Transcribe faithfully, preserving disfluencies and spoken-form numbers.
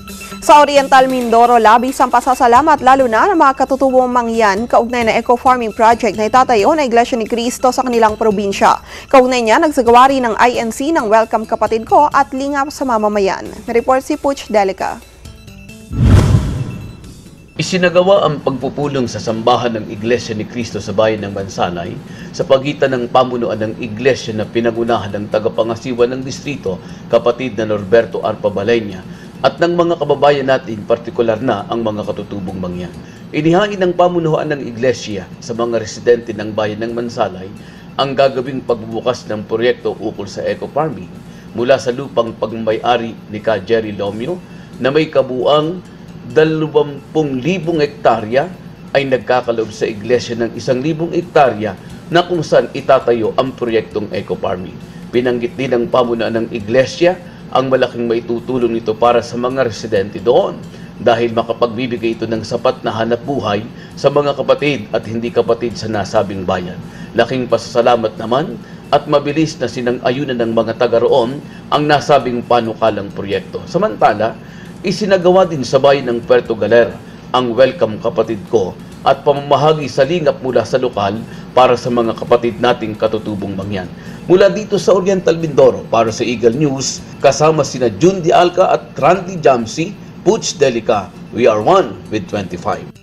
Sa Oriental Mindoro, labis ang pasasalamat lalo na ng mga katutubong mangyan kaugnay na eco-farming project na itatayo na Iglesia ni Cristo sa kanilang probinsya. Kaugnay niya, nagsagawa rin ng I N C ng Welcome Kapatid Ko at Lingap sa Mamamayan. Report si Puch Delica. Isinagawa ang pagpupulong sa sambahan ng Iglesia ni Cristo sa bayan ng Mansanay sa pagitan ng pamunuan ng Iglesia na pinagunahan ng tagapangasiwa ng distrito, kapatid na Norberto Arpa Balenya, at ng mga kababayan natin, partikular na ang mga katutubong mangyan. Inihain ng pamunuan ng Iglesia sa mga residente ng bayan ng Mansanay ang gagawing pagbubukas ng proyekto ukol sa eco-farming mula sa lupang pagmamay-ari ni Ka Jerry Lomio na may kabuang dalawampung libong hektarya ay nagkakaloob sa iglesia ng isang libong hektarya na kung saan itatayo ang proyektong eco-farming. Binanggit din ng pamunuan ng iglesia ang malaking maitutulong nito para sa mga residente doon dahil makapagbibigay ito ng sapat na hanap buhay sa mga kapatid at hindi kapatid sa nasabing bayan. Laking pasasalamat naman at mabilis na sinang-ayunan ng mga taga roon ang nasabing panukalang proyekto. Samantala, isinagawa din sa bayan ng Puerto Galera ang Welcome Kapatid Ko at pamamahagi sa lingap mula sa lokal para sa mga kapatid nating katutubong mangyan. Mula dito sa Oriental Mindoro, para sa Eagle News, kasama sina Jun Di Alca at Randy Jamsi, Puch Delica, we are one with twenty-five.